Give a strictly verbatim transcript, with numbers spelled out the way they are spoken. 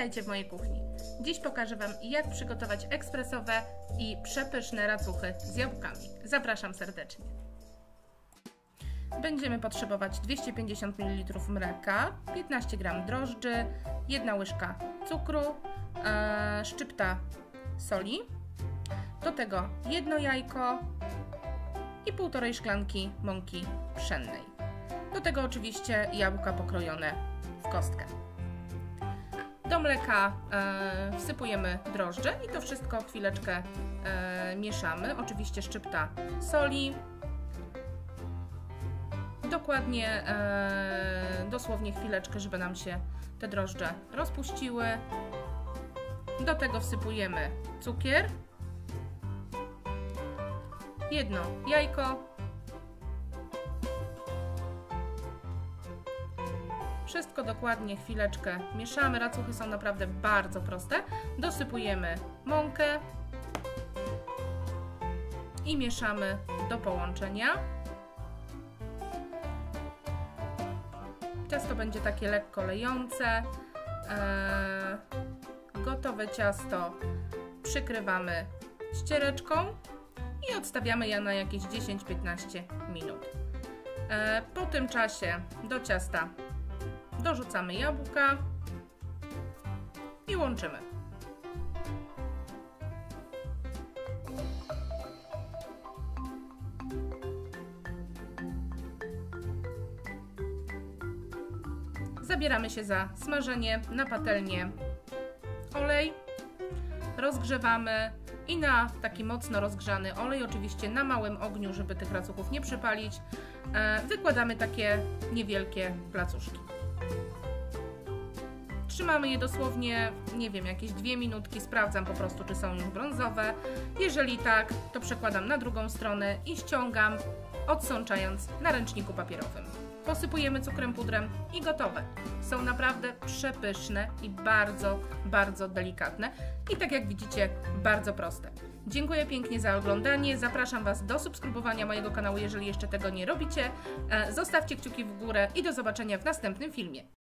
Witajcie w mojej kuchni. Dziś pokażę Wam, jak przygotować ekspresowe i przepyszne racuchy z jabłkami. Zapraszam serdecznie. Będziemy potrzebować dwieście pięćdziesiąt mililitrów mleka, piętnaście gramów drożdży, jedna łyżka cukru, e, szczypta soli, do tego jedno jajko i półtorej szklanki mąki pszennej. Do tego oczywiście jabłka pokrojone w kostkę. Do mleka e, wsypujemy drożdże i to wszystko chwileczkę e, mieszamy. Oczywiście szczypta soli. Dokładnie, e, dosłownie chwileczkę, żeby nam się te drożdże rozpuściły. Do tego wsypujemy cukier, jedno jajko, wszystko dokładnie chwileczkę mieszamy. Racuchy są naprawdę bardzo proste. Dosypujemy mąkę i mieszamy do połączenia. Ciasto będzie takie lekko lejące. Eee, gotowe ciasto przykrywamy ściereczką i odstawiamy je na jakieś dziesięć do piętnastu minut. Eee, po tym czasie do ciasta dorzucamy jabłka i łączymy. Zabieramy się za smażenie. Na patelnię olej, rozgrzewamy i na taki mocno rozgrzany olej, oczywiście na małym ogniu, żeby tych racuchów nie przypalić, wykładamy takie niewielkie placuszki. Trzymamy je dosłownie, nie wiem, jakieś dwie minutki, sprawdzam po prostu, czy są już brązowe. Jeżeli tak, to przekładam na drugą stronę i ściągam, odsączając na ręczniku papierowym. Posypujemy cukrem pudrem i gotowe. Są naprawdę przepyszne i bardzo, bardzo delikatne. I tak jak widzicie, bardzo proste. Dziękuję pięknie za oglądanie. Zapraszam Was do subskrybowania mojego kanału, jeżeli jeszcze tego nie robicie. Zostawcie kciuki w górę i do zobaczenia w następnym filmie.